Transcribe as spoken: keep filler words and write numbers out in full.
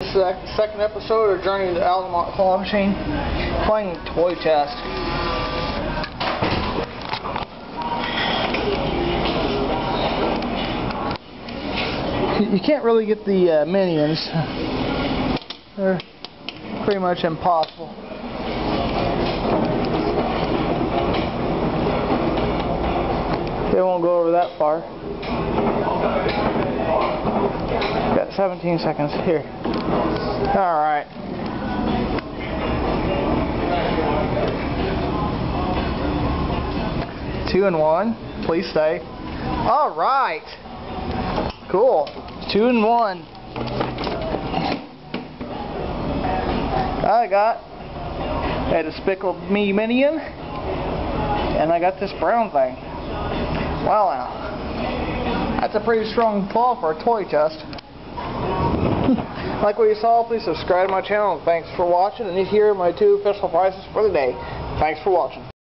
This is the second episode of Journey to the Altamont claw machine, playing toy test. You can't really get the uh, minions. They're pretty much impossible. They won't go over that far. Got seventeen seconds here. Alright. Two and one. Please stay. Alright. Cool. Two and one. I got a Despicable Me minion, and I got this brown thing. Wow, now. That's a pretty strong claw for a toy test. Like what you saw, please subscribe to my channel. Thanks for watching, and here are my two official prizes for the day. Thanks for watching.